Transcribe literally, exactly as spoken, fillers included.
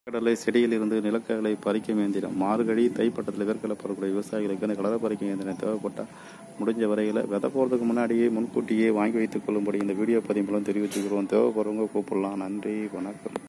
கடலை செடியில் இருந்து நிலக்கடலை பறிக்கும் இயந்திரம். மார்கழி தைப்பட்டத்தில் வேர்க்கடலை போடக்கூடிய விவசாயிகளுக்கு அந்த கடலை பறிக்கும் இயந்திரம் தேவைப்பட்டால் முடிஞ்ச வரையில் விதை போகிறதுக்கு முன்னாடியே முன்கூட்டியே வாங்கி வைத்துக் கொள்ளும்படி இந்த வீடியோ பதிவு மூலம் தெரிவித்துக்கிறோம். தேவைப்படுறவங்க கூப்பிடலாம். நன்றி, வணக்கம்.